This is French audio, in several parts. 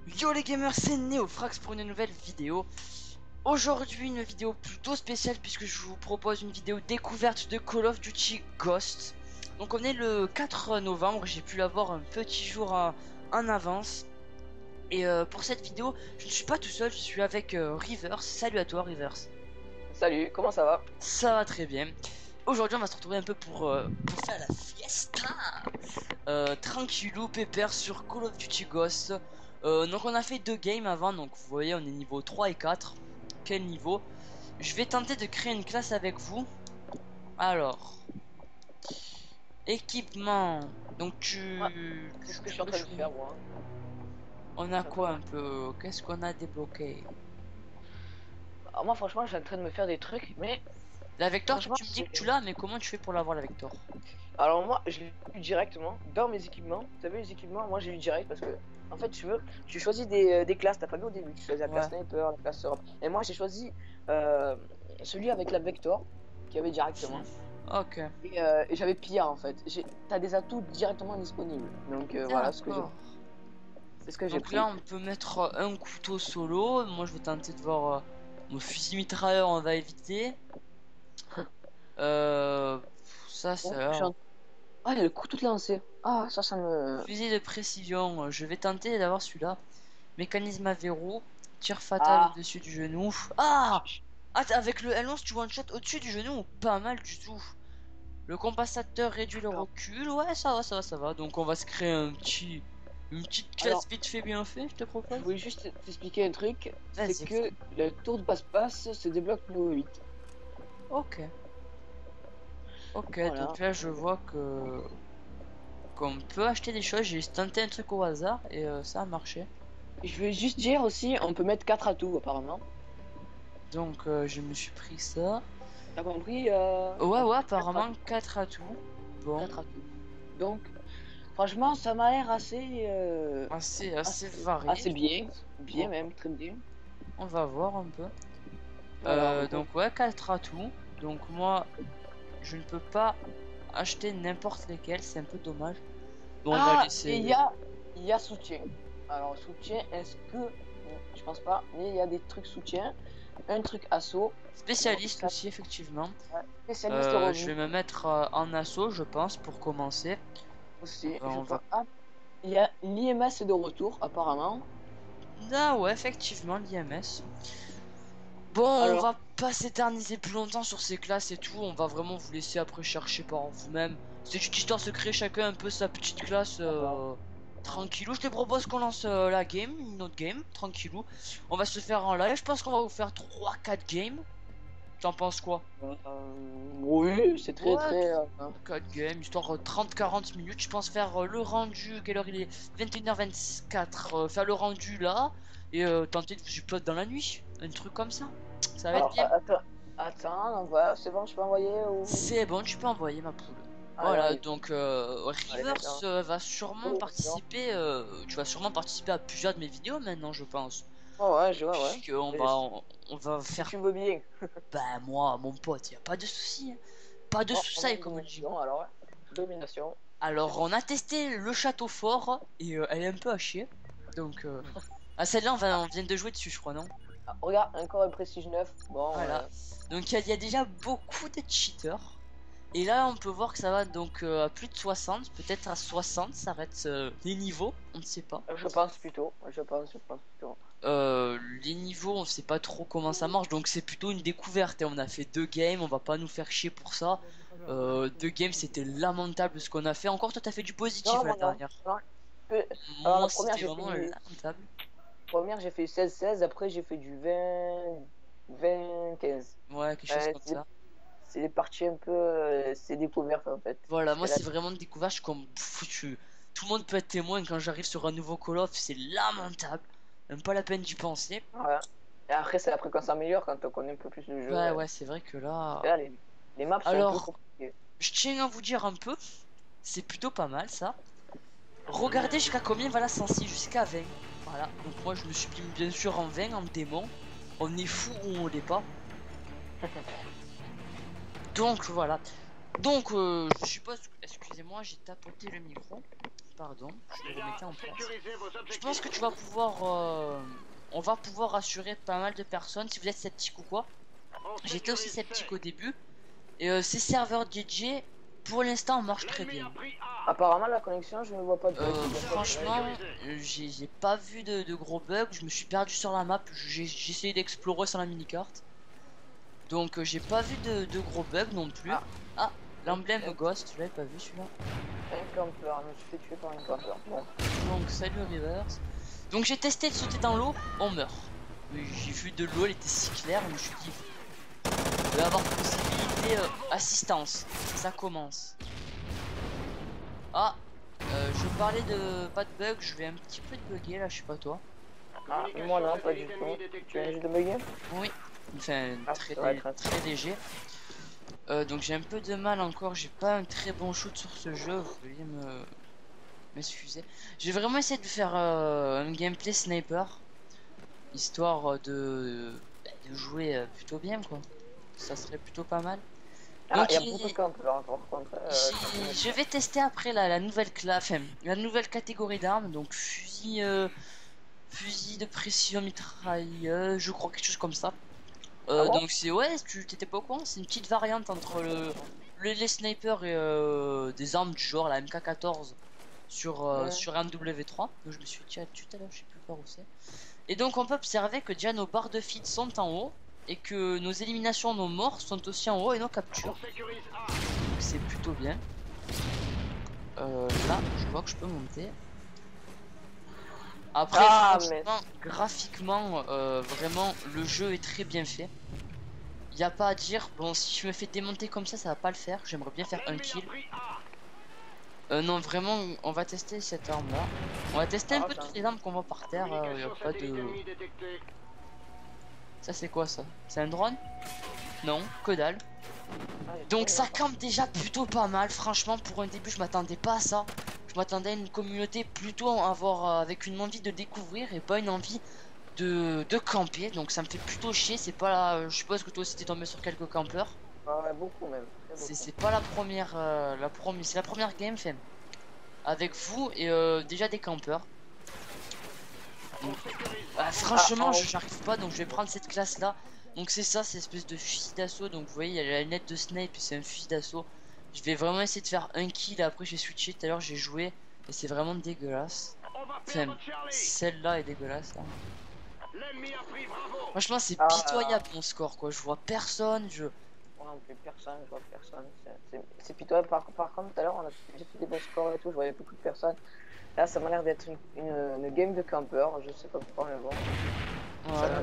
Yo les gamers, c'est Neofrax pour une nouvelle vidéo. Aujourd'hui une vidéo plutôt spéciale puisque je vous propose une vidéo découverte de Call of Duty Ghost. Donc on est le 4 novembre, j'ai pu l'avoir un petit jour en avance. Et pour cette vidéo, je ne suis pas tout seul, je suis avec Rivers. Salut à toi Rivers. Salut, comment ça va? Ça va très bien. Aujourd'hui on va se retrouver un peu pour faire la fiesta. Tranquillou, pépère sur Call of Duty Ghost. Donc on a fait 2 games avant, donc vous voyez on est niveau 3 et 4. Quel niveau? Je vais tenter de créer une classe avec vous. Alors, équipement. Donc C'est ce que je suis en train de faire, moi. On a quoi un peu? Qu'est-ce qu'on a débloqué? Alors moi, franchement, je suis en train de me faire des trucs, mais La Vector, franchement, tu me dis que tu l'as, mais comment tu fais pour l'avoir la Vector? Alors moi, je l'ai eu directement dans mes équipements. Vous savez, les équipements, moi j'ai eu direct parce que, en fait, tu choisis des classes. T'as pas vu au début, tu choisis la classe Sniper, la classe Europe. Et moi, j'ai choisi celui avec la Vector, qui avait directement. Ok. Et j'avais pire en fait. T'as des atouts directement disponibles. Donc voilà ce que j'ai. C'est ce que j'ai Donc pris. là, on peut mettre un couteau solo. Moi, je vais tenter de voir mon fusil mitrailleur. On va éviter. Ça, c'est Ah, il y a le couteau de lancer. Ah, ça me. fusil de précision. Je vais tenter d'avoir celui-là. Mécanisme à verrou. Tir fatal Ah, au-dessus du genou. Ah! Ah, avec le L11, tu one shot au-dessus du genou. Pas mal du tout. Le compensateur réduit le recul. Ouais, ça va, ça va, ça va. Donc, on va se créer une petite classe alors, vite fait, bien fait, je te propose. je voulais juste t'expliquer un truc. C'est Vas-y. que le tour de passe-passe se débloque niveau 8. Ok. Ok, Voilà. donc là, je vois qu'on peut acheter des choses. J'ai tenté un truc au hasard et ça a marché. Je vais juste dire aussi, on peut mettre 4 atouts apparemment. Donc, je me suis pris ça. T'as compris Ouais, apparemment 4 atouts. Bon, 4 atouts. Donc, franchement, ça m'a l'air assez, assez varié. assez bien. Bien Bon, même, très bien. on va voir un peu. Voilà, Donc, ouais, 4 atouts. Donc, moi, je ne peux pas acheter n'importe lesquels. C'est un peu dommage. Bon, on va Ah, laisser. et il y a soutien. Alors, soutien, est-ce que. Je pense pas, mais il y a des trucs soutien. Un truc assaut. Spécialiste aussi, effectivement. Ouais. Spécialiste revenu. Je vais me mettre en assaut, je pense, pour commencer. Aussi, On va... Ah, il y a l'IMS de retour, apparemment. Ah ouais, effectivement, l'IMS. Bon, on Alors, va pas s'éterniser plus longtemps sur ces classes et tout. On va vraiment vous laisser après chercher par vous-même. C'est juste histoire de se créer chacun un peu sa petite classe tranquillou. Je te propose qu'on lance la game, une autre game, tranquillou. On va se faire en live. Je pense qu'on va vous faire 3-4 games. T'en penses quoi? oui, c'est très Ouais, très. 4 games, histoire 30-40 minutes. Je pense faire le rendu. Quelle heure il est? 21h24. Faire le rendu là. Et tenter de vous upload dans la nuit. Un truc comme ça. Ça va être Alors, bien. attends, voilà, c'est bon, je peux envoyer ou. C'est bon, tu peux envoyer ma poule. Allez, Voilà, allez. donc Allez, Rivers d'accord. va sûrement Oh, participer. Tu vas sûrement participer à plusieurs de mes vidéos maintenant, je pense. non. Ouais, je vois, ouais. Puisqu'on Mais va, on va si faire. tu veux bien. Bah, moi, mon pote, y a pas de souci. Hein. Pas de Bon, on a soucis, une comme on dit. domination, alors, ouais. Domination. Alors, on a testé le château fort et elle est un peu à chier. Donc, ah, celle-là, on vient de jouer dessus, je crois, non? Ah, regarde, encore un prestige 9. Bon, Voilà. Donc, il y a déjà beaucoup de cheaters. Et là, on peut voir que ça va donc à plus de 60, peut-être à 60, ça va être les niveaux, on ne sait pas. je pense plutôt. Je pense plutôt. Les niveaux, on sait pas trop comment ça marche, donc c'est plutôt une découverte. Et on a fait 2 games, on va pas nous faire chier pour ça. 2 games, c'était lamentable ce qu'on a fait. Encore, toi, t'as fait du positif Non, la moi, non. dernière. Non. Alors, Moi, la première, c'était j'ai fait vraiment du. lamentable. Première, j'ai fait 16-16. Après, j'ai fait du 20-15. Ouais, quelque chose comme ça. C'est des parties un peu. C'est découverte en fait. Voilà, moi, Parce que c'est vraiment une découverte. Je suis comme foutu. Tout le monde peut être témoin quand j'arrive sur un nouveau Call of, c'est lamentable. Même pas la peine d'y penser. voilà. Et après, c'est après quand ça s'améliore, quand on connaît un peu plus le jeu. Ouais, c'est vrai que là. Là, les maps sont un peu Alors, compliquées. je tiens à vous dire un peu, c'est plutôt pas mal ça. Regardez jusqu'à combien va la sensi, jusqu'à 20. Voilà, donc moi je me suis mis bien sûr en 20 en démon. On est fou ou on l'est pas. Donc voilà. Donc je suppose, excusez-moi, j'ai tapoté le micro. pardon, je le remettais en place. Je pense que tu vas pouvoir, on va pouvoir rassurer pas mal de personnes si vous êtes sceptique ou quoi. J'étais aussi sceptique au début. Et ces serveurs DJ, pour l'instant, marchent très bien. Apparemment, la connexion, je ne vois pas de bug. Franchement, j'ai pas vu de gros bugs. Je me suis perdu sur la map. J'ai essayé d'explorer sans la mini-carte. Donc, j'ai pas vu de gros bugs non plus. Ah, l'emblème Ghost, je l'avais pas vu celui-là. Un camper, je me suis fait tuer par un camper. Bon. Donc, salut Reverse. Donc, j'ai testé de sauter dans l'eau, on meurt. J'ai vu de l'eau, elle était si claire, je me suis dit, il va y avoir possibilité assistance. Ça commence. Ah, je parlais de pas de bug, je vais un petit peu de bugger là, je sais pas toi. Ah, moi non, pas du tout. Tu viens juste de bugger? Oui, enfin très léger. Donc j'ai un peu de mal encore, j'ai pas un très bon shoot sur ce jeu, vous veuillez m'excuser. J'ai vraiment essayé de faire un gameplay sniper, histoire de jouer plutôt bien quoi. Ça serait plutôt pas mal. Ah, il y a beaucoup de campeurs par contre. Je vais tester après la nouvelle classe, la nouvelle catégorie d'armes, donc fusil, fusil de précision mitrailleuse, je crois quelque chose comme ça. Donc c'est ouais, tu t'étais pas au courant, c'est une petite variante entre les snipers et des armes du genre la MK14 sur un W3. Donc je me suis tiré dessus tout à l'heure, je sais plus par où c'est. Et donc on peut observer que déjà nos barres de feed sont en haut et que nos éliminations, nos morts sont aussi en haut et nos captures. C'est plutôt bien. Là, je vois que je peux monter. Après, graphiquement, vraiment, le jeu est très bien fait. Il n'y a pas à dire. Bon, si je me fais démonter comme ça va pas le faire. J'aimerais bien faire un kill. Non, vraiment, on va tester cette arme là. On va tester un peu toutes les armes qu'on voit par terre. Y a pas de... Ça, c'est quoi ça? C'est un drone? Non, que dalle. Donc ça campe déjà plutôt pas mal. Franchement, pour un début, je m'attendais pas à ça. Je m'attendais à une communauté plutôt à avoir avec une envie de découvrir et pas une envie de camper. Donc ça me fait plutôt chier. C'est pas la... Je suppose que toi aussi t'es tombé sur quelques campeurs. Ouais, beaucoup même. C'est pas la première, c'est la première game fait avec vous et déjà des campeurs. Donc, franchement, j'arrive pas, donc je vais prendre cette classe là. Donc c'est ça, c'est espèce de fusil d'assaut. Donc vous voyez, il y a la lunette de snipe, c'est un fusil d'assaut. Je vais vraiment essayer de faire un kill. Après, j'ai switché. Tout à l'heure, j'ai joué et c'est vraiment dégueulasse. Enfin, celle-là est dégueulasse. Là. Franchement, c'est pitoyable mon score quoi. Je vois personne. Je vois personne. C'est pitoyable. Par contre, tout à l'heure, j'ai fait des bons scores et tout. Je voyais beaucoup de personnes. Là, ça m'a l'air d'être une game de campeur. Je sais pas pourquoi, mais bon. Voilà.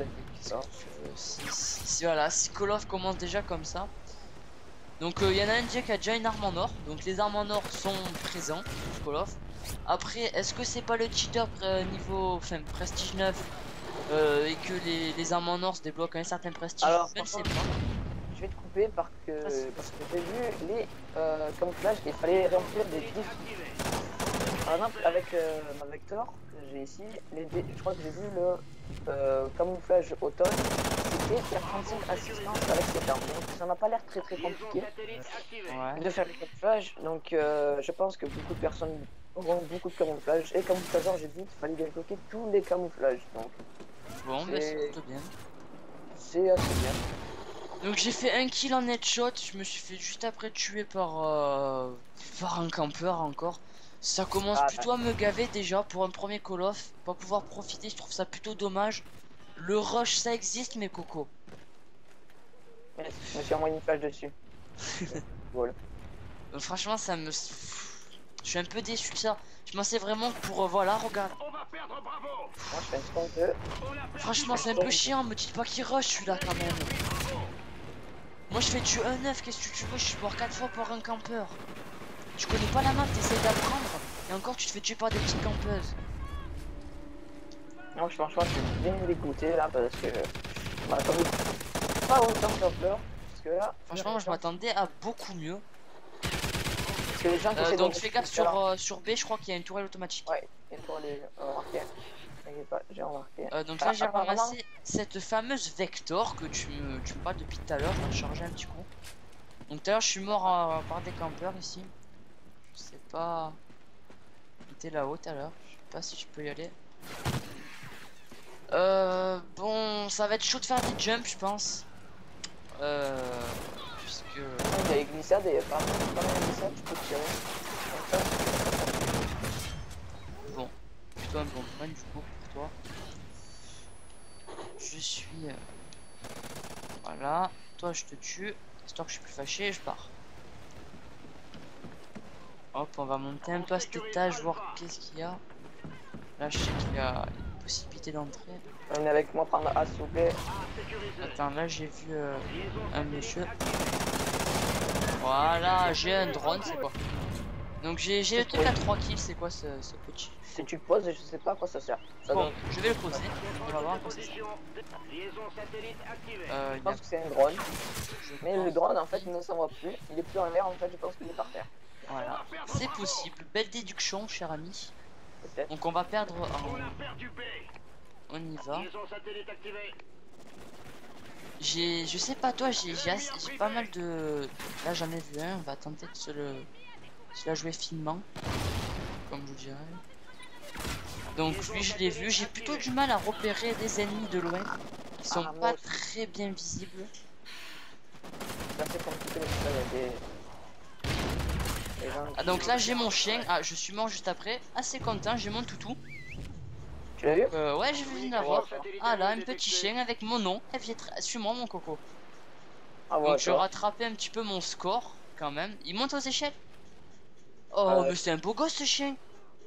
Voilà, si Call of commence déjà comme ça. Donc il y en a un qui a déjà une arme en or. Donc les armes en or sont présents sur Call of. Après, est-ce que c'est pas le cheater niveau prestige 9 et que les armes en or se débloquent à un certain prestige? Alors, je sais pas. Je vais te couper parce que j'ai vu les camouflages, il fallait remplir des défis. Par exemple, avec ma Vector, j'ai ici, je crois que j'ai vu le camouflage automne, c'était faire 35 assistances avec cette arme. Donc ça m'a pas l'air très compliqué de faire le camouflage. Donc je pense que beaucoup de personnes auront beaucoup de camouflage. Et camouflageur, j'ai dit qu'il fallait débloquer tous les camouflages. Donc bon, bah c'est plutôt bien. C'est assez bien. Donc j'ai fait un kill en headshot, je me suis fait juste après tuer par un campeur encore. Ça commence plutôt à me gaver déjà pour un premier Call of. Pas pouvoir profiter, je trouve ça plutôt dommage. Le rush ça existe mais coco. Je me suis envoyé une flash dessus. Voilà. Donc, franchement ça me... Je suis un peu déçu de ça. Je pensais vraiment pour... voilà, regarde. Moi, je fais un franchement c'est un peu chiant, me dites pas qu'il rush celui-là quand même. Moi je fais du 1-9, qu'est-ce que tu veux, je suis mort 4 fois par un campeur. Tu connais pas la map, t'essayes d'apprendre et encore tu te fais tuer par des petites campeuses. Non, franchement je suis bien dégoûté là parce que je m'attendais pas autant de campeurs. Parce que là, franchement moi je m'attendais à beaucoup mieux. Parce que les gens qui donc fais gaffe sur B, je crois qu'il y a une tourelle automatique. Ouais, une tourelle remarquée. J'ai remarqué. Donc là j'ai ramassé cette fameuse Vector que tu me parles depuis tout à l'heure, je vais charger un petit coup. Donc tout à l'heure je suis mort par des campeurs ici. Je sais pas était là-haut tout à l'heure. Je sais pas si je peux y aller. Bon, ça va être chaud de faire des jumps, je pense. Puisque... Il y a les glissades et par contre, quand il y a glissade, tu peux tirer. Bon, plutôt un bon point du coup pour toi. Je suis... Voilà, toi je te tue. Histoire que je suis plus fâché, je pars. Hop, on va monter un peu à cet étage, voir qu'est-ce qu'il y a. Là, je sais qu'il y a une possibilité d'entrer. On est avec moi, prendre A s'il vous plaît. Attends, là j'ai vu un monsieur. Voilà, j'ai un drone, c'est quoi? Donc j'ai le truc à 3 kills, c'est quoi ce petit? Si tu le poses, je sais pas à quoi ça sert. Ça Bon, donne... je vais le poser, on va voir à quoi ça sert. Je pense que c'est un drone. Mais le drone en fait il ne s'en va plus. Il est plus en l'air en fait, je pense qu'il est par terre. Voilà, c'est possible. Belle déduction, cher ami. Peut-être. Donc on va perdre on y va. Je sais pas toi, j'ai pas mal de... Là j'en ai vu un, on va tenter de se la jouer finement. Comme je vous dirais. Donc lui je l'ai vu, j'ai plutôt du mal à repérer des ennemis de loin. Ils sont pas très bien visibles. C'est assez compliqué parce qu'il y a des... Ah donc là j'ai mon chien, ah je suis mort juste après, assez content, j'ai mon toutou. Tu l'as vu? Ouais je viens de l'avoir. Ah là un petit chien avec mon nom, suis-moi mon coco. Ah ouais, Donc je rattrapais un petit peu mon score quand même, il monte aux échelles. Oh mais c'est un beau gosse ce chien.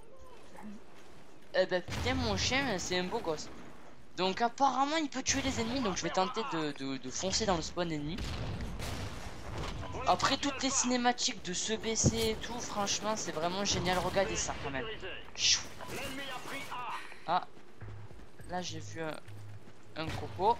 Eh ben putain mon chien c'est un beau gosse. Donc apparemment il peut tuer les ennemis, donc je vais tenter de foncer dans le spawn ennemi. Après toutes les cinématiques de se baisser et tout, franchement c'est vraiment génial, regardez ça quand même. Chou. Ah, là j'ai vu un coco.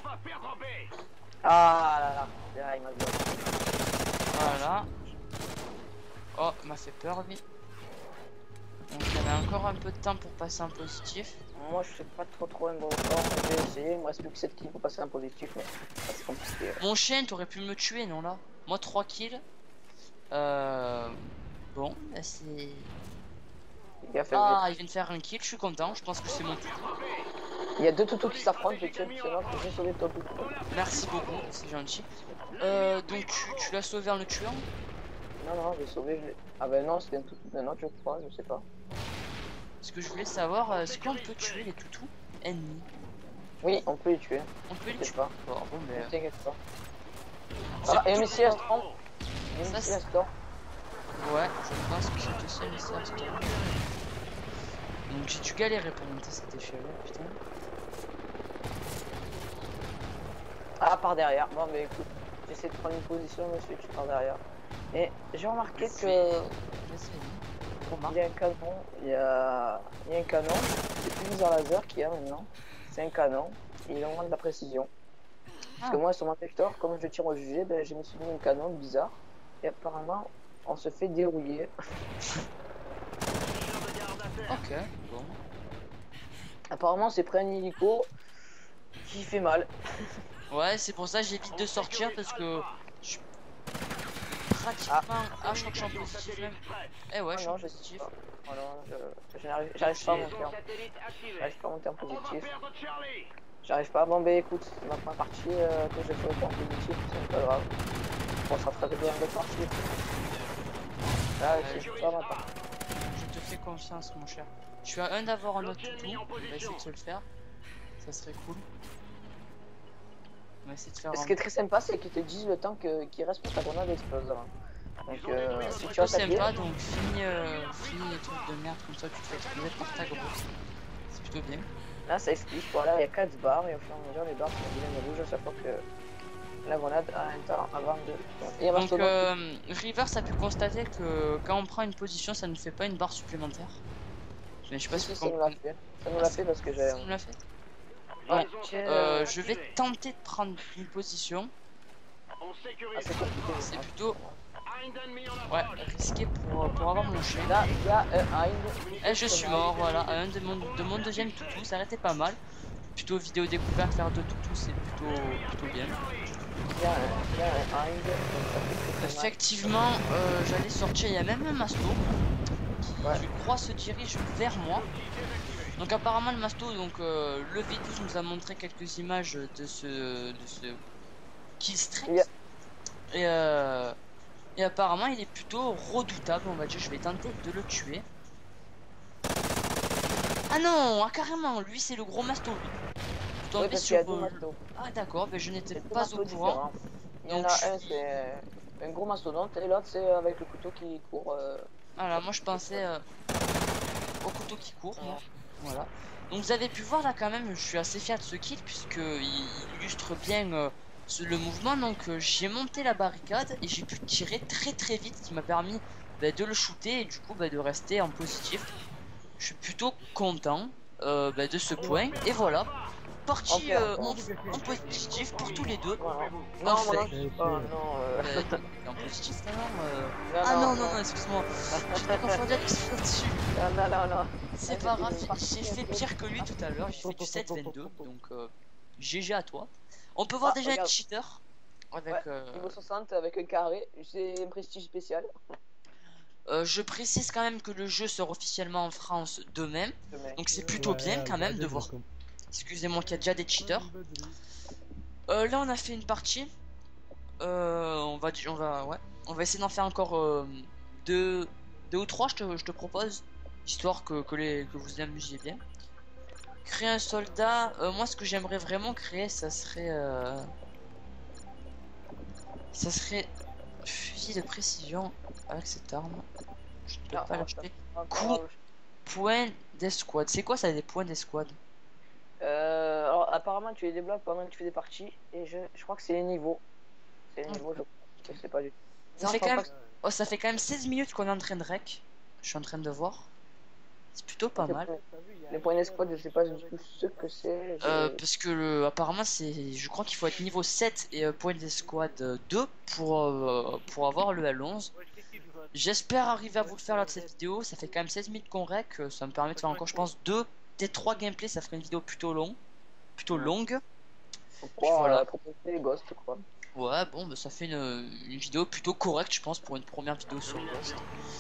Ah là là, là il m'a vu. Voilà. Oh, il m'a fait peur lui. Donc il y avait encore un peu de temps pour passer en positif. Moi je sais pas trop un bon score, je vais essayer, il me reste plus que 7 kills pour passer un positif, mais c'est compliqué. Mon chien, t'aurais pu me tuer non là? Moi 3 kills. Bon, bah c'est... Ah, il vient de faire un kill, je suis content, je pense que c'est mon tour. Il y a deux toutous qui s'affrontent, je tiens, j'ai sauvé ton toutou. Merci beaucoup, c'est gentil. Donc tu l'as sauvé en le tuant? Non, j'ai sauvé. Ah ben non, c'était un toutou d'un autre, je crois, je sais pas. Ce que je voulais savoir, est-ce qu'on peut tuer les toutous ennemis? Oui, on peut les tuer. On peut les tuer pas. Bon, mais... T'inquiète pas. Ah, et un missile à storm. Un missile à storm. Ouais, je pense que c'est aussi un missile à storm. Donc j'ai dû galérer pour monter cet échelle, putain. Ah, par derrière. Bon, mais écoute, j'essaie de prendre une position, monsieur, tu pars derrière. Et j'ai remarqué que... Il y a un canon, il y a un canon, c'est plus laser laser qu'il y a maintenant. C'est un canon, et il augmente la précision. Parce que moi sur mon vecteur, comme je tire au jugé, ben, j'ai mis un canon bizarre. Et apparemment, on se fait dérouiller. Ok, bon. Apparemment, c'est près un hélico qui fait mal. Ouais, c'est pour ça que j'évite de sortir parce que je... pratiquement... Ah, je crois que je suis en positif même. Eh ouais, je suis en positif. J'arrive pas à monter en... J'arrive pas à monter en positif. J'arrive pas. Bon ben écoute, ma première partie que je fais en positif, c'est pas grave. On sera très bien de partie. Là, c'est pas ma partie. Je te fais confiance mon cher. Je suis à un d'avoir un autre toutou, on va essayer de se le faire. Ça serait cool. On va essayer de faire... Ce qui est très sympa, c'est qu'ils te disent le temps qu'il reste pour ta grenade explose. Donc si tu as sympa, donc finis les trucs de merde comme ça, tu te fais exploser par ta grosse. C'est plutôt bien. Là ça explique, voilà, il y a 4 barres et au fur et à mesure les barres sont deviennent rouges à chaque fois que la grenade a un temps avant de... Et donc Rivers a pu constater que quand on prend une position, ça ne fait pas une barre supplémentaire. Mais je sais pas si ça nous l'a fait. Ça nous l'a fait parce que j'ai... Ça nous l'a fait. Bon, je vais tenter de prendre une position. c'est compliqué. C'est plutôt... Ouais, risqué pour avoir mon chien. Là, il y a un Hind. Et je suis mort, voilà, un de mon deuxième toutou, ça arrêtait pas mal. Plutôt vidéo découverte, faire deux toutous, c'est plutôt bien. Il y a un Hind. Effectivement, j'allais sortir, il y a même un masto Ouais. tu crois se dirige vers moi. Donc apparemment le masto, donc le V12 nous a montré quelques images de ce killstreak. Yeah. Et apparemment il est plutôt redoutable, on va dire. Je vais tenter de le tuer. Ah non, ah carrément, lui c'est le gros masto lui. Je suis tombé parce qu'il y a sur deux mastos. Ah d'accord, mais je n'étais C'est deux pas au mastos courant. différents. Il y en Donc, a un, c'est un gros mastodonte, et l'autre, c'est avec le couteau qui court. Voilà, moi je pensais au couteau qui court, moi. Voilà. Donc vous avez pu voir là quand même, je suis assez fier de ce kill puisque il illustre bien le mouvement. Donc j'ai monté la barricade et j'ai pu tirer très vite, ce qui m'a permis de le shooter et du coup de rester en positif. Je suis plutôt content de ce point. Et voilà, partie en positif pour tous les deux. Voilà. En Non, fait. non, En positif, non, non, Ah non, non. excuse-moi. J'étais confondu avec ce dessus. Non. C'est pas grave, j'ai fait pire que lui tout à l'heure. J'ai fait du 7-22. Donc GG à toi. On peut voir déjà regarde. un cheater. Avec, Niveau 60 avec un carré, c'est un prestige spécial. je précise quand même que le jeu sort officiellement en France demain. Donc c'est plutôt bien quand même de voir. Excusez-moi qu'il y a déjà des cheaters. Là on a fait une partie. On va essayer d'en faire encore deux ou trois, je te propose, histoire que vous amusiez bien. Créer un soldat, moi ce que j'aimerais vraiment créer, ça serait fusil de précision avec cette arme. Je ne peux pas l'acheter. Coup, point d'escouade. C'est quoi ça, des points d'escouade? Alors apparemment tu les débloques pendant que tu fais des parties, et je crois que c'est les niveaux. C'est les niveaux, je sais pas du tout. Ça fait quand même... Oh, ça fait quand même 16 minutes qu'on est en train de rec. Je suis en train de voir. C'est plutôt pas mal. Les points d'escouade, je sais pas du tout ce que c'est. Parce que apparemment c'est, je crois qu'il faut être niveau 7 et point d'escouade 2 pour avoir le L11. J'espère arriver à vous le faire là de cette vidéo. Ça fait quand même 16 minutes qu'on rec. Ça me permet de faire encore, je pense, 2, peut-être 3 gameplays. Ça ferait une vidéo plutôt longue. Voilà, proposer les ghosts, quoi. Ouais, bon, bah, ça fait une vidéo plutôt correcte, je pense, pour une première vidéo sur Ghost.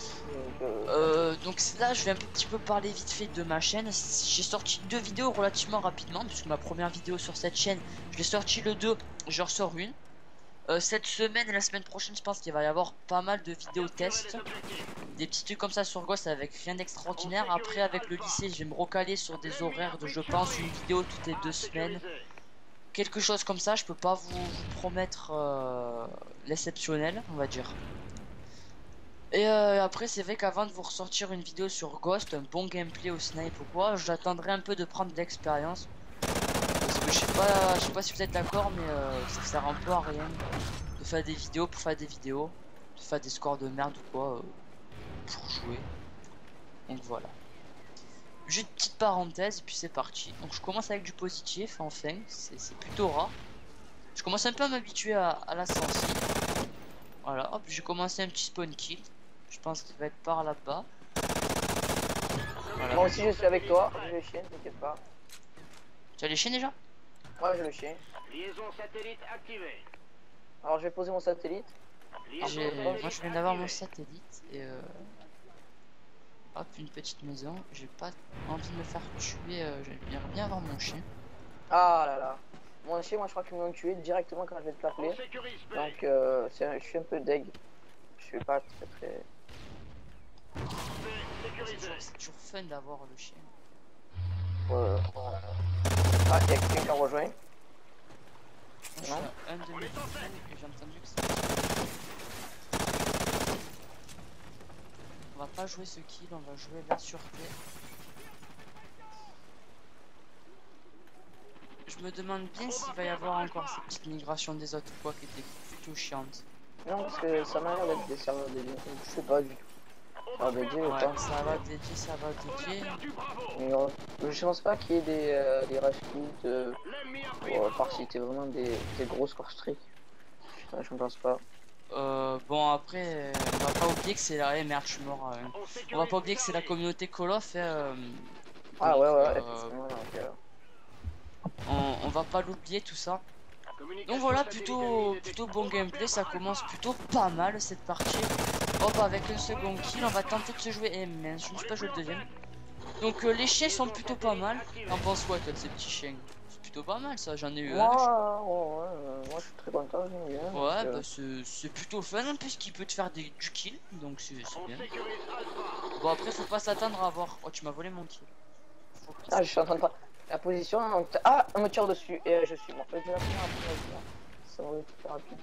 Donc là, je vais un petit peu parler vite fait de ma chaîne. J'ai sorti 2 vidéos relativement rapidement, puisque ma première vidéo sur cette chaîne, je l'ai sorti le 2, je ressors une. Cette semaine et la semaine prochaine, je pense qu'il va y avoir pas mal de vidéos tests. Des petits trucs comme ça sur Ghost avec rien d'extraordinaire. Après, avec le lycée, je vais me recaler sur des horaires de, je pense, une vidéo toutes les 2 semaines. Quelque chose comme ça, je peux pas vous promettre l'exceptionnel, on va dire. Et après, c'est vrai qu'avant de vous ressortir une vidéo sur Ghost, un bon gameplay au snipe ou quoi, j'attendrai un peu de prendre de l'expérience. Parce que je sais pas si vous êtes d'accord, mais ça sert un peu à rien de faire des vidéos pour faire des vidéos, de faire des scores de merde ou quoi pour jouer. Donc voilà. Juste une petite parenthèse et puis c'est parti. Donc je commence avec du positif, enfin, c'est plutôt rare. Je commence un peu à m'habituer à la sensi. Voilà, hop, j'ai commencé un petit spawn kill. Je pense qu'il va être par là-bas. Voilà. Moi aussi je suis avec toi, j'ai le chien, t'inquiète pas. Tu as les chiens déjà? Ouais, j'ai le chien. Liaison satellite activée. Alors je vais poser mon satellite. Moi je viens d'avoir mon satellite et hop, une petite maison. J'ai pas envie de me faire tuer, j'aimerais bien avoir mon chien. Ah là là. Mon chien, moi je crois qu'ils m'ont tué directement quand je vais te l'appeler. Donc je suis un peu deg. Je suis pas très... C'est toujours fun d'avoir le chien. Ah, il y a quelqu'un qui a rejoint. Moi, je suis à un demi et j'ai entendu que c'était... On va pas jouer ce kill, on va jouer la sûreté. Je me demande bien s'il va y avoir encore ces petites migrations des autres ou quoi qui étaient plutôt chiantes. Non, parce que ça m'a l'air d'être des serveurs dédiés. Je sais pas du tout. Serveurs dédiés, Ouais, autant. ça va dédié. Mais je pense pas qu'il y ait des rush quits à part si c'était vraiment des gros score streak. Je ne pense pas. Bon après, on va pas oublier que c'est la... Eh merde, je suis mort. On va pas oublier que c'est la communauté Call of. Ah ouais, effectivement, on va pas l'oublier tout ça. Donc voilà, plutôt bon gameplay, ça commence plutôt pas mal cette partie. Hop, avec un second kill, on va tenter de se jouer. Eh mince, je ne suis pas joué le deuxième. Donc les chiens sont plutôt pas mal. T'en penses quoi toi de ces petits chiens? C'est plutôt pas mal ça, j'en ai eu un. Moi je suis très content, j'aime bien. Ouais, donc, bah c'est plutôt fun en plus qu'il peut te faire du kill, donc c'est bien. Bon après faut pas s'attendre à avoir... Oh tu m'as volé mon kill. Ah, je suis en train de prendre la position. Donc... Ah, on me tire dessus et je suis mort. Je vais la finir après, ça va être plus rapide.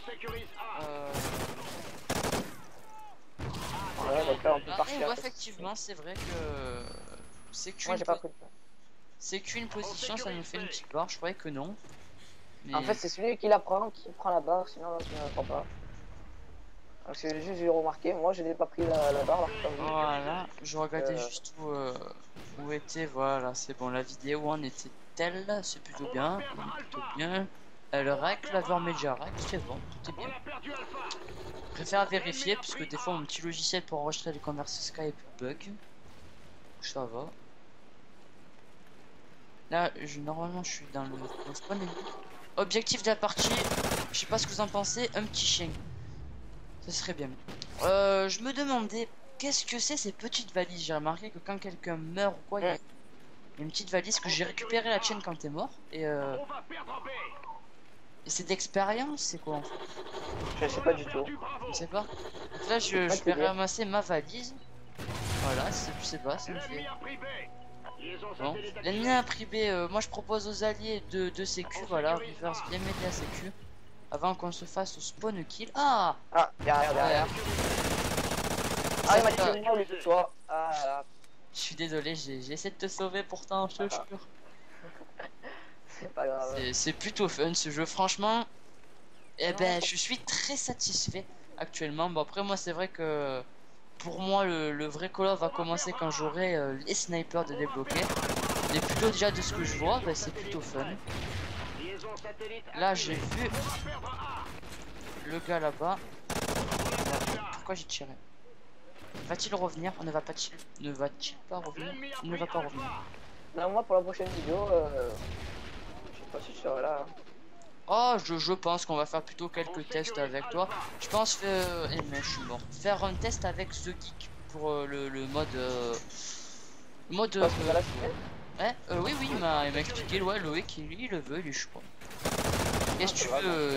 Ouais, d'accord, on peut partir. Ouais, effectivement, c'est vrai que Moi j'ai pas pris. c'est qu'une position, ça nous fait une petite barre. Je croyais que non. Mais... En fait, c'est celui qui la prend qui prend la barre, sinon l'autre ne la prend pas. Donc c'est juste j'ai remarqué. Moi, je n'ai pas pris la barre. Voilà, je regardais juste où était. Voilà, c'est bon. La vidéo en était telle, c'est plutôt bien. Le rec, la Vermedia rec, c'est bon, tout est bien. Je préfère vérifier parce que des fois mon petit logiciel pour enregistrer les conversations Skype bug. Ça va. Là, normalement, je suis dans le spawn. Objectif de la partie, je sais pas ce que vous en pensez, un petit chien. Ça serait bien. Je me demandais, qu'est-ce que c'est ces petites valises? J'ai remarqué que quand quelqu'un meurt ou quoi, il y a une petite valise que j'ai récupéré la tienne quand t'es mort. Et c'est d'expérience, c'est quoi en fait? Je sais pas du tout. Je sais pas. Donc là, je vais ramasser ma valise. Voilà, je sais pas, ça me fait... Bon, l'ennemi a pris B, moi je propose aux alliés de sécu, voilà, reverse bien m'aider à sécu. Avant qu'on se fasse au spawn kill. Ah, derrière. Ah, il m'a tiré moi au lieu de toi. Ah là. Je suis désolé, j'ai essayé de te sauver pourtant, je te jure. C'est pas grave. C'est plutôt fun ce jeu, franchement. Eh ben, je suis très satisfait actuellement. Bon, après, moi, c'est vrai que pour moi, le vrai Call of va commencer quand j'aurai les snipers de débloquer. Et plutôt, déjà, de ce que je vois, ben, c'est plutôt fun. Là, j'ai vu le gars là-bas. Pourquoi j'ai tiré? Va-t-il revenir? On ne va-t-il pas revenir? Il ne va pas revenir. Non, moi, pour la prochaine vidéo, je sais pas si je serai là. Oh, je pense qu'on va faire plutôt quelques tests avec toi. Je pense que... Eh mais je suis mort. Faire un test avec The Geek pour le mode... oui, il m'a expliqué, ouais, Loïc, il le veut, il est chaud. Qu'est-ce que tu veux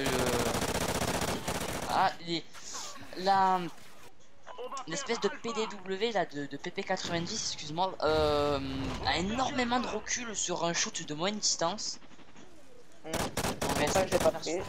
Ah, l'espèce de PDW, là, de PP90, excuse-moi, a énormément de recul sur un shoot de moyenne distance. Mais ça, je l'ai pas pris.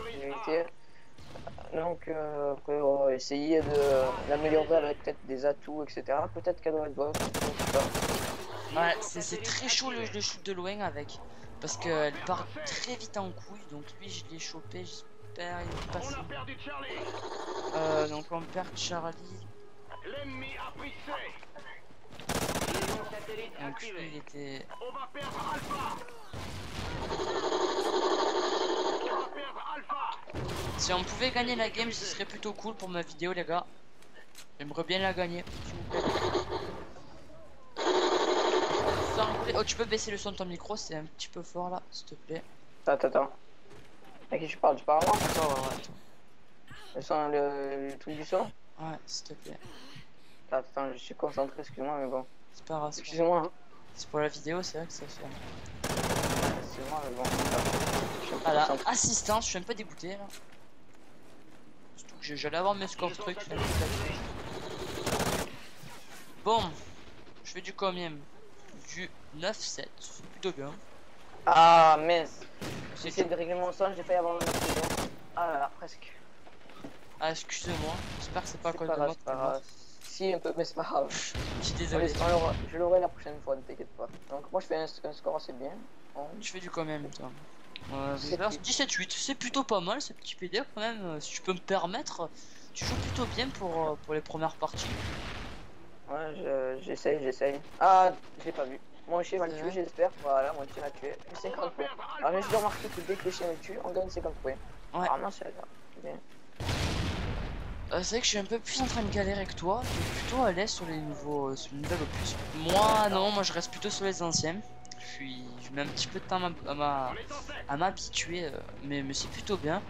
Donc, après, on va essayer de l'améliorer avec peut-être des atouts, etc. Peut-être qu'elle doit être bonne. Ouais, c'est très chaud le shoot de loin avec. Parce qu'elle part très vite en couille. Donc, lui, je l'ai chopé. J'espère il est passé. Donc, on perd Charlie. Donc, lui, il était. Si on pouvait gagner la game, ce serait plutôt cool pour ma vidéo, les gars. J'aimerais bien la gagner, s'il vous plaît. Oh, tu peux baisser le son de ton micro, c'est un petit peu fort là, s'il te plaît. Attends. À qui tu parles? Tu parles à moi? Attends. Le truc du son? Ouais, s'il te plaît. Attends, je suis concentré, excuse-moi, mais bon. C'est pas grave. Excuse-moi. Hein. C'est pour la vidéo, c'est vrai que ça fait. Excuse-moi, mais bon. Voilà, assistance, je suis un peu dégoûté là. Surtout que j'allais avoir mes scores trucs. Bon, je fais du combien? Du 9-7, c'est plutôt bien. Ah mince, j'essaie de régler mon son, j'ai failli avoir un autre. Ah là là, presque. Ah, excusez-moi, j'espère que c'est pas à cause de moi. Si, un peu, mais c'est pas grave. Je suis désolé. Je l'aurai la prochaine fois, ne t'inquiète pas. Donc, moi je fais un score assez bien. Tu fais du combien toi? 17-8, c'est plutôt pas mal ce petit PD quand même, si tu peux me permettre. Tu joues plutôt bien pour les premières parties. Ouais, j'essaye. Ah, je l'ai pas vu. Mon chien m'a tué, j'espère. Voilà, mon chien m'a tué. 50 points. Alors, j'ai remarqué que dès que le chien me tue, on gagne 50 points. Ouais. Apparemment, c'est bien. C'est vrai que je suis un peu plus en train de galérer que toi. Tu es plutôt à l'aise sur les nouveaux opus. Moi, non, moi je reste plutôt sur les anciens. Je mets un petit peu de temps à m'habituer, mais c'est plutôt bien.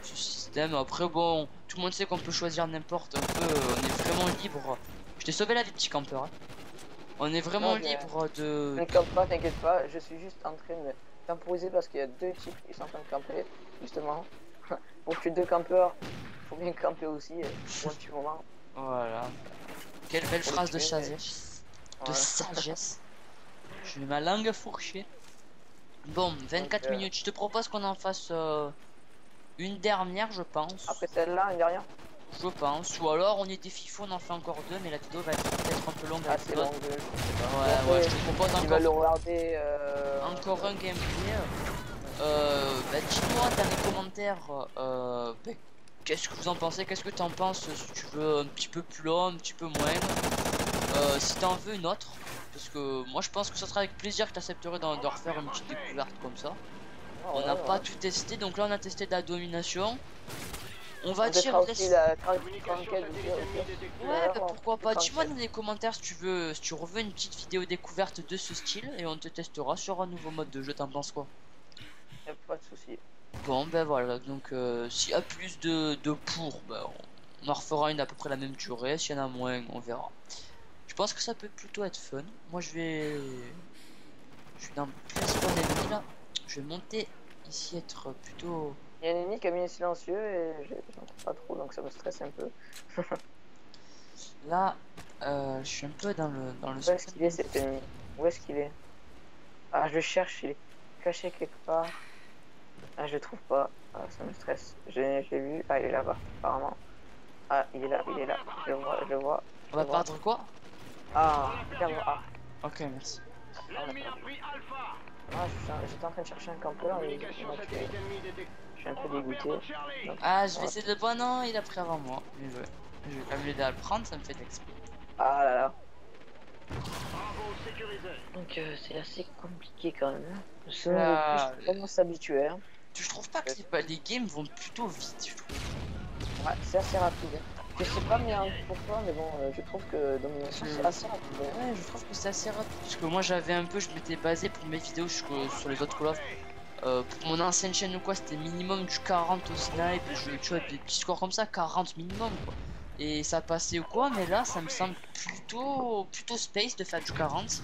ce système. Après bon, tout le monde sait qu'on peut choisir n'importe un peu, on est vraiment libre. Je t'ai sauvé la vie petit campeur. Hein. On est vraiment Non, libre de... Ne campe pas, t'inquiète pas, je suis juste en train de temporiser parce qu'il y a deux types qui sont en train de camper, justement. Pour tuer deux campeurs, faut bien camper aussi pour un petit moment. Voilà. Quelle belle phrase de sagesse. De Voilà. sagesse. J'ai ma langue fourchée. Bon, 24 Donc, minutes. Je te propose qu'on en fasse une dernière, je pense. Après celle-là, une dernière. Je pense. Ou alors on était fifou, on en fait encore deux, mais la vidéo va être peut-être un peu longue. avec Assez l'autre. longue, je sais Ouais, pas. ouais, je te propose Tu vas le encore, regarder. encore un gameplay. Bah, dis-moi dans les commentaires bah, qu'est-ce que vous en pensez, qu'est-ce que tu en penses, si tu veux un petit peu plus long, un petit peu moins. Si tu en veux une autre, parce que moi je pense que ça sera avec plaisir que tu accepterais de refaire une petite découverte comme ça. On n'a pas tout testé, donc là on a testé de la domination. On va dire aussi la tranquille. ouais, bah, pourquoi pas. Dis-moi dans les commentaires si tu veux, si tu reveux une petite vidéo découverte de ce style et on te testera sur un nouveau mode de jeu. T'en penses quoi? Y'a pas de souci. Bon ben voilà, donc s'il y a plus de pour, ben, on en refera une à peu près la même durée. S'il y en a moins, on verra. Je pense que ça peut plutôt être fun. Moi je suis dans plein spawn ennemi là. Je vais monter ici, être plutôt... Il y a un ennemi qui a mis silencieux et j'entends pas trop donc ça me stresse un peu. Là, je suis un peu dans le Où est-ce qu'il est cet ennemi? Où est-ce qu'il est? Ah, je le cherche, il est caché quelque part. Ah, je le trouve pas. Ah, ça me stresse. J'ai vu. Ah, il est là-bas, apparemment. Ah, il est là, il est là. Je le vois, je le vois. On va perdre quoi? Ah, regarde-moi. Ah, Ok, merci. L'ennemi a pris Alpha. ah j'étais en train de chercher un campeur et il m'a tué. Je suis un peu dégoûté. Donc, Ah, je vais essayer de le prendre. Non, il a pris avant moi. Bien joué. Je vais quand même l'aider à le prendre, ça me fait d'exploit. ah là là. Bravo sécurisé. Donc, c'est assez compliqué quand même. Je Ah, commence à s'habituer. Hein. je trouve pas que les games vont plutôt vite, je trouve. Ouais, c'est assez rapide. Je sais pas bien pourquoi, mais bon, je trouve que Domination c'est assez rapide. Ouais, je trouve que c'est assez rapide. Parce que moi j'avais un peu, je m'étais basé pour mes vidéos sur les autres Call of. Pour mon ancienne chaîne ou quoi, c'était minimum du 40 au snipe. Tu vois, des petits scores comme ça, 40 minimum quoi. Et ça passait ou quoi, mais là ça me semble plutôt space de faire du 40.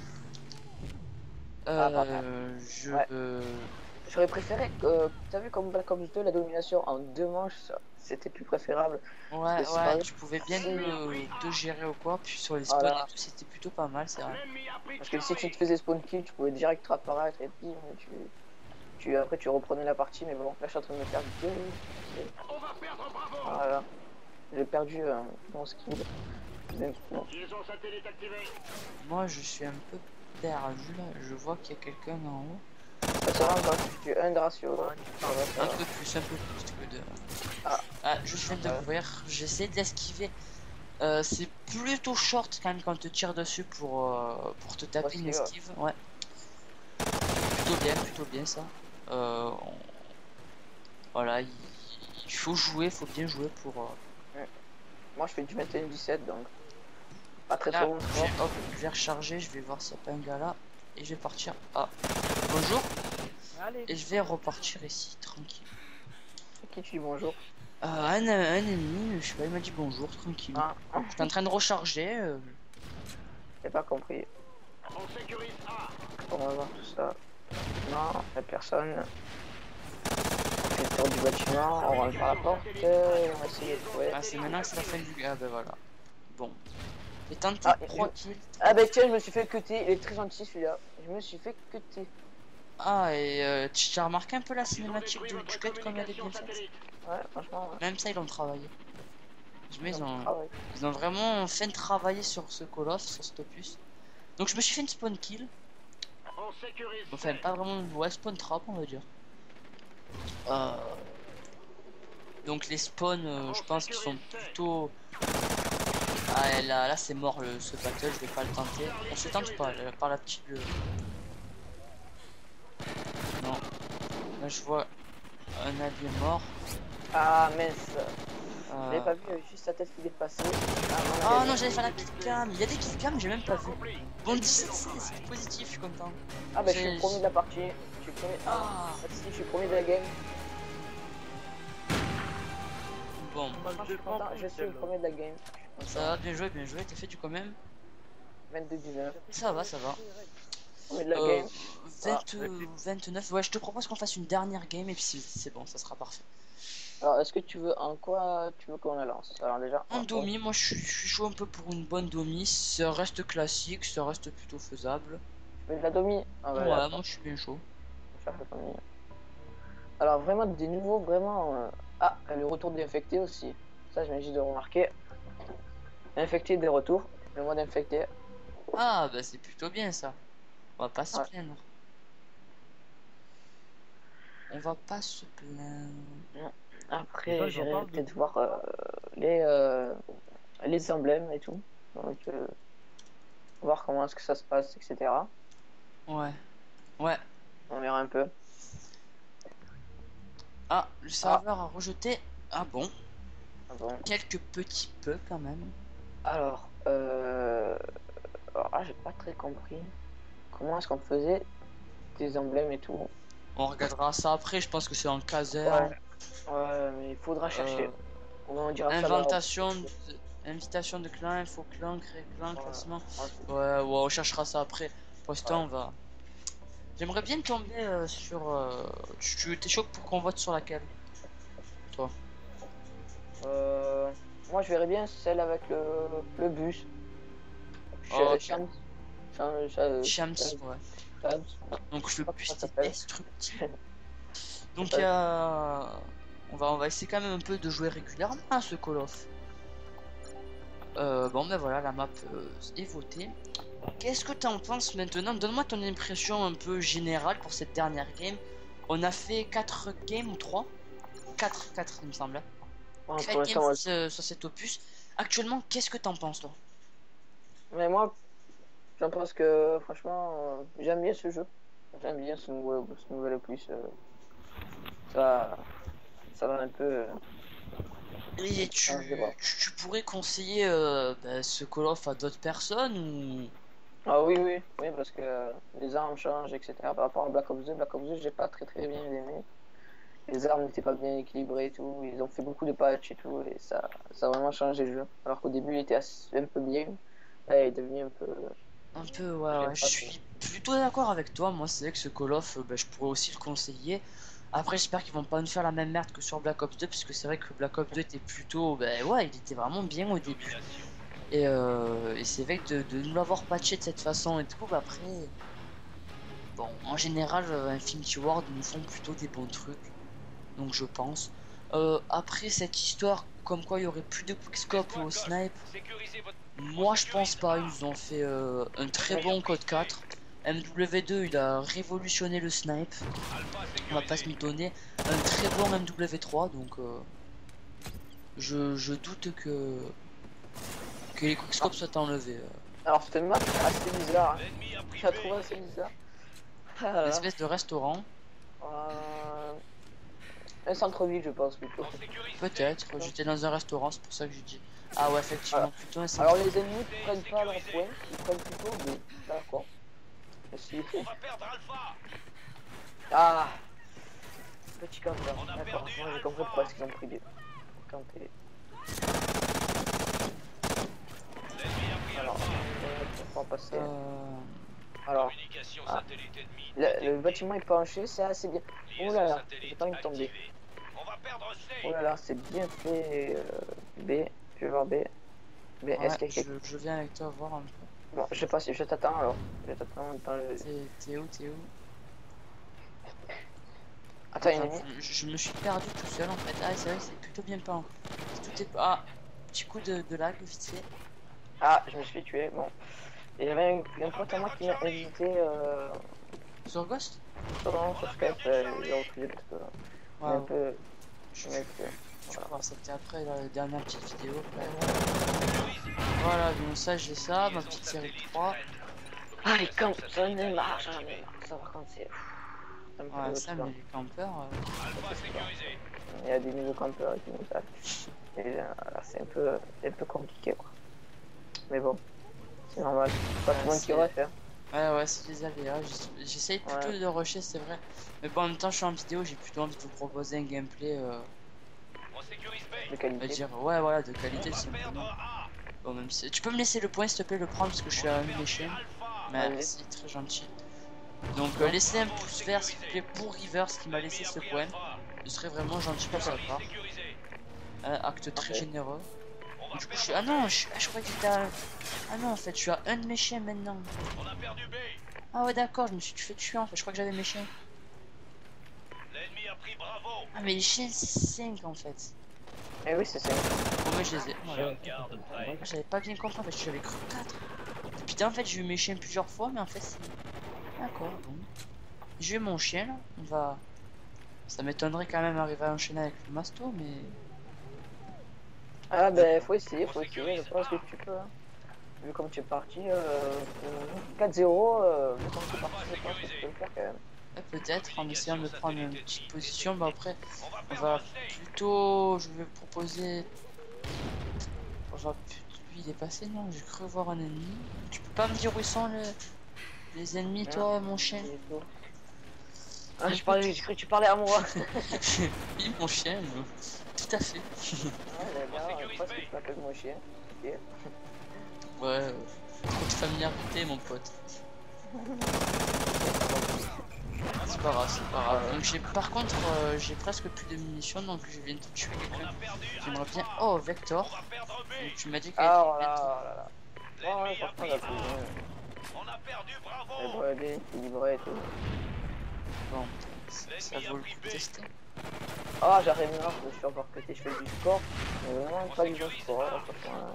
Ouais. J'aurais préféré que, t'as vu comme Black Ops 2, la domination en 2 manches, c'était plus préférable. Ouais, c'est pas- tu pouvais bien te gérer ou quoi, puis sur les spawns Voilà. et tout, c'était plutôt pas mal, c'est vrai. L'ennemi a pris Parce que si tu Charlie. te faisais spawn kill, tu pouvais direct apparaître et puis après tu reprenais la partie, mais bon, là je suis en train de me faire du kill. On va perdre Bravo. Voilà. J'ai perdu mon skill. Donc, bon. Liaison satellite activée. Moi je suis un peu perdu là, je vois qu'il y a quelqu'un en haut. Ça va quand tu un de ratio. Un peu plus que de... Ah, je viens de découvrir, j'essaie de l'esquiver. C'est plutôt short quand même quand on te tire dessus pour te taper une esquive. Ouais. Plutôt bien ça. Voilà, il faut jouer, faut bien jouer pour... Moi je fais du 21-17 donc pas très Là, trop. je vais recharger, je vais voir s'il n'y a pas un gars là. Et je vais partir. Ah, bonjour. Allez. Et je vais repartir ici, tranquille. Qui tu dis bonjour? Un ennemi, je sais pas, il m'a dit bonjour, tranquille. Ah, J'étais en train de recharger. j'ai pas compris. On sécurise A. On va voir tout ça. Non, y'a personne. On fait le tour du bâtiment, on rentre par la porte. On va essayer de trouver. Ah, c'est maintenant que c'est la fin du... Ah, ben voilà. Bon. J'ai tenté Ah, 3 kills. Ah bah tiens, je me suis fait cutter. Il est très gentil celui-là. Je me suis fait cutter. Ah, et tu as remarqué un peu la cinématique du cut comme elle est bien faite? Ouais, franchement. Ouais. Même ça, ils l'ont travaillé. Ah ouais. Ils ont vraiment fait travailler sur ce Call of, sur cet opus. Donc je me suis fait une spawn kill. On sécurise. Enfin, pas vraiment une spawn trap, on va dire. Donc les spawns, je pense qu'ils sont plutôt... Ah, là c'est mort ce battle, je vais pas le tenter. On se tente pas, par la petite... Non. Là je vois un allié mort. Ah mince. Je l'ai pas vu, il y avait juste sa tête qui dépassait. Ah non, j'allais faire la petite cam. Il y a des kill cam, j'ai même pas vu. Bon, 17, c'est positif, je suis content. Ah bah je suis le premier de la partie. Je suis le premier. Ah. Je suis le premier de la game. Bon, Franchement, je suis content, je suis le premier de la game. ça va, bien joué, t'as fait du quand même. 22-19. Ça va, ça va. Premier de la Euh, game. 29, ouais, je te propose qu'on fasse une dernière game et puis c'est bon, ça sera parfait. Alors, est-ce que tu veux en quoi tu veux qu'on la lance? Alors déjà, En domi, moi je suis chaud un peu pour une bonne domi, ça reste classique, ça reste plutôt faisable. tu veux de la demi? Ah Ouais, d'accord. moi je suis bien chaud. Je vais faire la domi. Alors vraiment des nouveaux, vraiment. Ah, le retour des infectés aussi. Ça, je m'agis de remarquer. Infecté des retours. Le mode infecté. Ah, bah c'est plutôt bien ça. On va pas se Ouais. plaindre. On va pas se plaindre. Après, j'irai peut-être voir les emblèmes et tout. Donc, voir comment est-ce que ça se passe, etc. Ouais, ouais. On verra un peu. Ah, le serveur a rejeté. Ah bon, Ah bon. quelques petits peu quand même. Alors, j'ai pas très compris. Comment est-ce qu'on faisait des emblèmes et tout? On regardera ça après, je pense que c'est en caser. Ouais, mais il faudra chercher. On dira ça là. Invitation de clan, info clan, créer clan, Ouais, classement. ouais, Ouais, on cherchera ça après. Pour l'instant, on va. J'aimerais bien tomber sur. T'es chaud pour qu'on vote sur laquelle? Toi. moi, je verrais bien celle avec le bus. Oh, ok. Shams. Shams, ouais. Shams. Donc le Comment bus ça est s'appelle? destructible. Donc il y a. On va essayer quand même un peu de jouer régulièrement à ce Call of. Bon ben voilà, la map est votée. Qu'est-ce que t'en penses maintenant? Donne-moi ton impression un peu générale pour cette dernière game. On a fait 4 games ou 3? 4 il me semble. Bon, 4 pour games l'instant, sur cet opus. Actuellement, qu'est-ce que t'en penses toi? mais moi, j'en pense que franchement, j'aime bien ce jeu. J'aime bien ce nouvel opus. Ça, ça va un peu. Et tu, Changer, quoi. tu pourrais conseiller ce Call of à d'autres personnes ou... Ah oui, oui, oui, parce que les armes changent, etc. Par rapport à Black Ops 2, Black Ops 2, j'ai pas très bien aimé. Les armes n'étaient pas bien équilibrées et tout. Ils ont fait beaucoup de patchs et tout, et ça a vraiment changé le jeu. Alors qu'au début, il était un peu bien. Là, il est devenu un peu. Un peu, ouais, je suis plutôt d'accord avec toi. Moi, c'est vrai que ce Call of, je pourrais aussi le conseiller. Après, j'espère qu'ils vont pas nous faire la même merde que sur Black Ops 2, parce que c'est vrai que Black Ops 2 était plutôt, ouais, il était vraiment bien au début. Et c'est vrai que de nous l'avoir patché de cette façon et tout, après, bon, en général, Infinity Ward nous font plutôt des bons trucs, donc je pense. Après cette histoire, comme quoi il y aurait plus de quickscope au snipe, moi je pense pas. Ils nous ont fait un très bon code 4. MW2 il a révolutionné le snipe, on va pas se donner. Un très bon MW3, donc je doute que les quickscopes soient enlevés. Alors, c'était une map assez bizarre. Hein. Je la trouve assez bizarre. Ah là Une là. espèce de restaurant. Un centre-ville, je pense plutôt. Peut-être, j'étais dans un restaurant, c'est pour ça que j'ai dit. Ah ouais, effectivement, Voilà. plutôt un Alors, centre. les ennemis prennent pas leurs points, ils prennent plutôt B. D'accord. Merci. On va perdre Alpha. Ah, petit campeur. D'accord, moi j'ai compris pourquoi est-ce qu'ils ont pris B. Camper. Alors, on va passer. Alors, Communication ah. satellite ennemi. Le bâtiment est penché, c'est assez bien. Oh là là, j'ai pas envie de tomber. On va perdre C. Oh là là, c'est bien fait. B, je vais voir B. B, Ouais, est-ce qu'il y a quelque... je viens avec toi voir un peu. Bon, je sais pas si je t'attends alors. Je t'attends dans le... T'es où, t'es où? Attends, Attends, je me suis perdu tout seul en fait. Ah, c'est vrai que c'est plutôt bien peint. Tout est... Ah, petit coup de lag vite fait. Ah, je me suis tué, bon. Il y avait un pote à moi qui m'a invité Sur Ghost? sur Skype, il a refusé parce que il est un peu... Je mec, crois, c'était après la dernière petite vidéo. Voilà, donc ça j'ai ça, ma petite série 3. Ah, les camps, j'en ai marre, j'en ai marre. Ça par contre c'est... Ça me fait Ouais, le ça, truc, mais les campeurs... Alpha sécurisé. Il y a des nouveaux campeurs qui nous tapent. Et là, c'est un peu compliqué quoi. Mais bon, c'est normal. Pas tout le monde qui rush hein. Ouais, c'est les aléas. J'essaye plutôt de rusher, c'est vrai. Mais bon, en même temps, je suis en vidéo, j'ai plutôt envie de vous proposer un gameplay On sécurise B. de On va qualité. dire, ouais, voilà, de qualité, On c'est va perdre A. bon, même si... Tu peux me laisser le point, s'il te plaît, le prendre, parce que je suis à une des chaînes. Alpha. Merci, très gentil. Donc, laissez un pouce vert, s'il vous plaît, pour Rivers, qui m'a laissé ce point. Ce serait vraiment gentil de sa part. Sécurisé. Acte très Ok. généreux. On va Du coup, perdre je suis... Ah non, je croyais que j'étais à... Ah non, en fait, je suis à un de mes chiens maintenant. On a perdu B. Ah ouais, d'accord, je me suis fait tuer, en fait. Je crois que j'avais mes chiens. L'ennemi a pris Bravo. Ah, mais les chiens, c'est 5, en fait. Eh oui, c'est ça. Bon, moi, je les ai. Voilà. Garde prêt. J'avais pas bien compris, en fait, j'avais cru 4. Putain, en fait, j'ai eu mes chiens plusieurs fois, mais en fait, c'est... D'accord, bon. J'ai eu mon chien, là. On va... Ça m'étonnerait quand même d'arriver à enchaîner avec le masto, mais... Ah ben faut essayer, je pense que tu peux. Hein. Vu comme tu es parti, 4-0, vu comme tu es parti, je pense que tu peux le faire quand même. Peut-être, en essayant de prendre une petite position, mais après, On va on perdre va C. plutôt... Je vais proposer... On va... Lui, il est passé, non? J'ai cru voir un ennemi. Tu peux pas me dire où ils sont, les ennemis, toi, mon chien? Et tout. Ah, j'ai cru que tu parlais à moi. Oui, mon chien, tout à fait. Ouais, d'accord, je pense que tu m'appelles mon chien. Ok. Ouais, trop de familiarité, mon pote. C'est pas grave, c'est pas grave. Donc par contre, j'ai presque plus de munitions, donc je viens de tuer On quelqu'un. a perdu J'aimerais Alpha. bien... Oh, On Vector. va perdre B. Donc, tu m'as dit qu'il Ah, était oh bientôt. là là. Ouais, L'ennemi a franchement, pris la plus. A. On a perdu Elle Bravo. doit aller, équilibré et tout. Bon, ça vaut le coup de tester. Ah, j'arrive là, je suis encore pété, je fais du sport. Mais vraiment pas du bon sport. Là, franchement,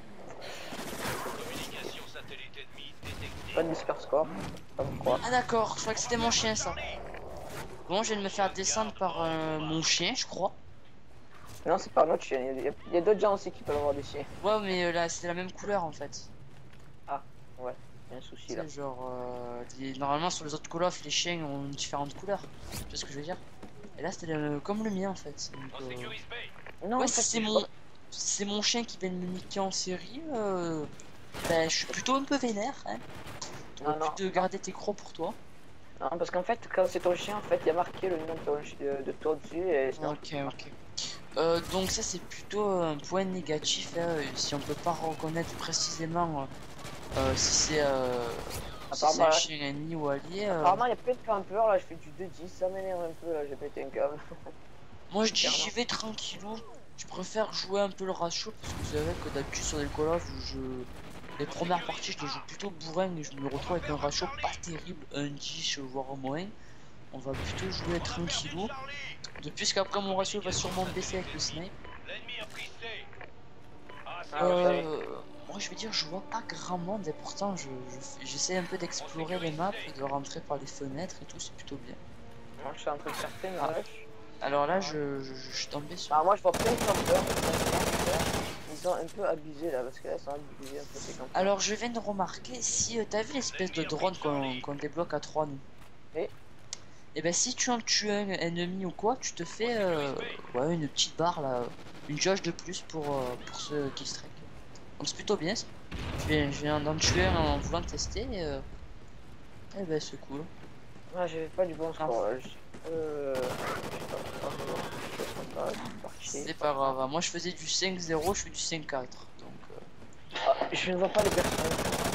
Communication satellite ennemie détectée. pas de super score, pas me croire. Ah d'accord, je crois que c'était mon chien, ça. Bon, je viens de me faire descendre par mon chien, je crois. Non, c'est pas un autre chien, il y a d'autres gens aussi qui peuvent avoir des chiens. Ouais, mais là, c'était la même couleur, en fait. Il y a un souci Tu là. sais, genre, normalement, sur les autres Call of, les chiens ont une différente couleur. Tu vois ce que je veux dire? Et là, c'était comme le mien, en fait. Donc, On sécurise B. Non, ouais, en si fait, c'est mon chien qui vient de me niquer en série, ben, je suis plutôt un peu vénère, hein. Non, non. De garder tes crocs pour toi. Non, parce qu'en fait, quand c'est ton chien, en fait, il y a marqué le nom de toi dessus et sinon. Ok, ok. Donc ça c'est plutôt un point négatif, hein, si on peut pas reconnaître précisément si c'est Apparemment, un chien ennemi ou allié. Apparemment, il y a plein de campeurs là, je fais du 2-10, ça m'énerve un peu là, j'ai pété un câble. Moi je dis j'y vais tranquillou, je préfère jouer un peu le ratio parce que vous savez que d'habitude sur les Call of, les premières parties je les joue plutôt bourrin et je me retrouve avec un ratio pas terrible, un 10 voire moins. On va plutôt jouer tranquillou. Depuis qu'après mon ratio va sûrement baisser avec le snipe. L'ennemi a pris C. Ah, c'est Moi je vais dire je vois pas grand monde et pourtant j'essaie un peu d'explorer les maps, de rentrer par les fenêtres et tout, c'est plutôt bien. Moi, je suis en train de faire plein de Ah. rush. Alors là je suis tombé sur... Bah, moi, je vois plein de campeurs. Ils sont un peu abusés là, parce que là, ils sont abusés un peu ces campeurs. Alors je viens de remarquer, si t'as vu l'espèce de drone qu'on débloque à 3 nous. Oui. Et ben si tu en tues un ennemi ou quoi, tu te fais ouais, une petite barre là, une jauge de plus pour ce kill strike. Donc c'est plutôt bien ça. Je viens d'en tuer un en voulant tester et ben c'est cool. Ouais, j'avais pas du bon score là. C'est pas grave, moi je faisais du 5-0, je fais du 5-4. Donc Je ne vois pas les personnes.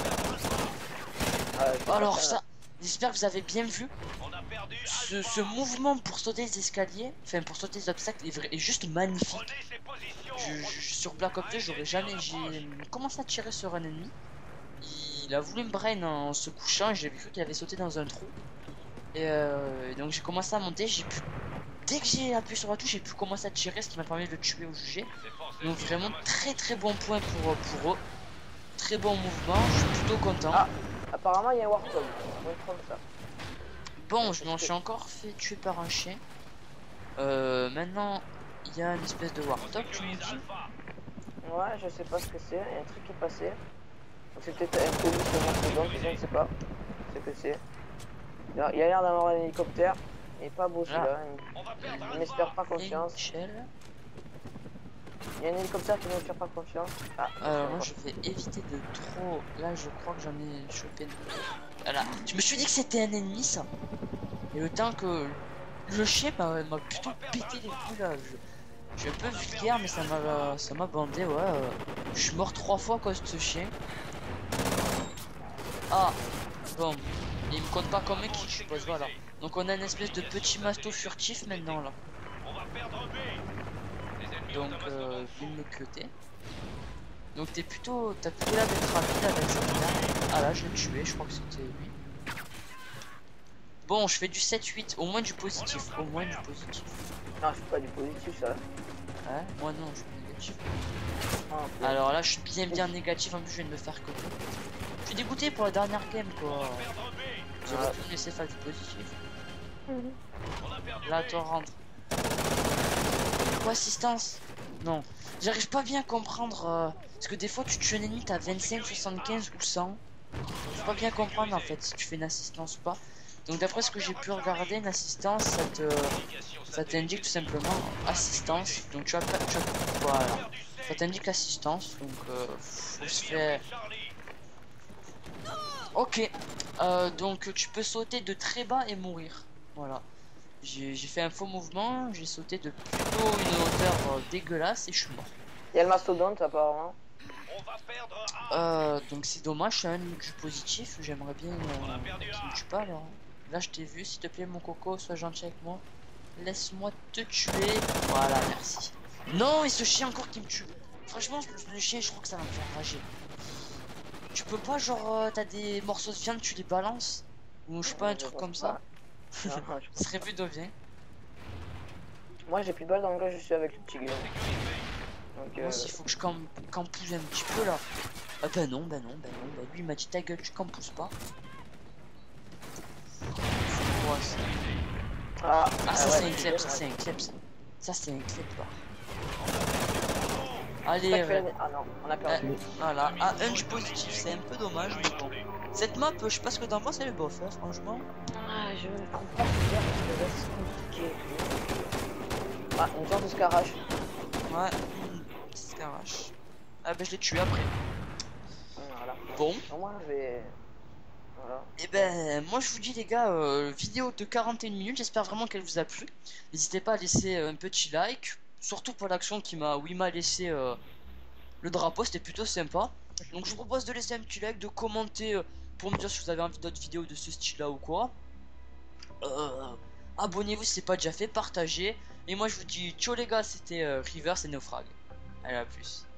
alors ça, j'espère que vous avez bien vu. On a perdu Ce mouvement pour sauter les escaliers, enfin pour sauter les obstacles est juste magnifique. Prenez ces positions. Sur Black Ops 2, j'ai commencé à tirer sur un ennemi. Il a voulu me brain en se couchant et j'ai cru qu'il avait sauté dans un trou. Et donc j'ai commencé à monter, dès que j'ai appuyé sur la touche, j'ai pu commencer à tirer, ce qui m'a permis de le tuer ou juger. Donc vraiment très bon point pour eux. Très bon mouvement, je suis plutôt content. Ah, apparemment il y a un Warthog, on va prendre ça. Bon, je m'en suis encore fait tuer par un chien. Maintenant, il y a une espèce de Warthog, tu me dis. Ouais, je sais pas ce que c'est, il y a un truc qui est passé. Donc c'est peut-être un colis de Warthog, je ne sais pas ce que c'est. Il y a l'air d'avoir un hélicoptère, il est pas beau celui-là, il n'espère pas confiance. Michel. Il y a un hélicoptère qui n'inspire pas confiance. Ah, Moi je vais éviter de trop. Là je crois que j'en ai chopé. Voilà. Je me suis dit que c'était un ennemi ça. Et le temps que le chien m'a plutôt pété les couilles là. Je suis un peu vulgaire, mais ça m'a bandé, ouais. Je suis mort 3 fois à cause de ce chien. Ah, bon. Il me compte pas comme un kill, je suppose, voilà. Donc on a une espèce de petit masto furtif maintenant, là. On va perdre B. Les ennemis ont Donc, un mastodonte. il me cuter. Donc t'as plutôt l'air d'être rapide avec ça. Ah là, je l'ai tué, je crois que c'était lui. Bon, je fais du 7-8, au moins du positif, au moins du positif. Non, je fais pas du positif, ça. Ouais, moi non, je suis négatif. Ah, ok. Alors là, je suis bien négatif, en plus je viens de me faire copier. Je suis dégoûté pour la dernière game, quoi. Perdre B. J'aurais pu me laisser faire du positif. On a perdu Là, B. toi, rentre. Quoi, assistance? Non. J'arrive pas bien à comprendre. Parce que des fois, tu tues un ennemi, t'as 25, 75 ou 100. Faut pas bien comprendre en fait si tu fais une assistance ou pas. Donc, d'après ce que j'ai pu regarder, une assistance, ça t'indique tout simplement assistance. Donc, voilà. Ça t'indique assistance. Donc, faut se faire. Ok. Donc, tu peux sauter de très bas et mourir. Voilà. J'ai fait un faux mouvement, j'ai sauté de plutôt une hauteur dégueulasse et je suis mort. Il y a le mastodonte apparemment. On va perdre A. Donc c'est dommage, c'est un du positif, j'aimerais bien qu'il me tue pas alors. Là je t'ai vu, s'il te plaît mon coco, sois gentil avec moi. Laisse-moi te tuer. Voilà, merci. Non, et ce chien encore qui me tue. Franchement, le chien, je crois que ça va me faire rager. Tu peux pas, genre, t'as des morceaux de viande, tu les balances? Ou je sais pas, un truc comme ça. Non, Ce serait plus de bien. Moi j'ai plus de balles dans le gars, je suis avec le petit gars. Donc, Moi aussi, il faut que je campousse un petit peu là. Ah bah non. Bah lui il m'a dit ta gueule, tu campousses pas. Ouais, ah, ça ouais, c'est un clip, ça c'est un clip. Ça c'est un clip là. Allez, Ah non, on a perdu. voilà. Ah, un du positif, c'est un peu dommage, mais bon. Cette map, je sais pas ce que t'en penses, elle est bof, hein, franchement. Ah, je comprends bien parce que là c'est compliqué. Ah, une chance de scarage. Ouais, c'est carrache. Ah bah je l'ai tué après. Voilà. Bon. Moi je vais. Voilà. Et ben moi je vous dis les gars, vidéo de 41 minutes, j'espère vraiment qu'elle vous a plu. N'hésitez pas à laisser un petit like, surtout pour l'action qui m'a laissé le drapeau, c'était plutôt sympa. Donc je vous propose de laisser un petit like, de commenter pour me dire si vous avez envie d'autres vidéos de ce style là ou quoi. Abonnez-vous si c'est pas déjà fait, partagez. Et moi je vous dis ciao les gars, c'était Rivers et Naufrag. Allez, à plus.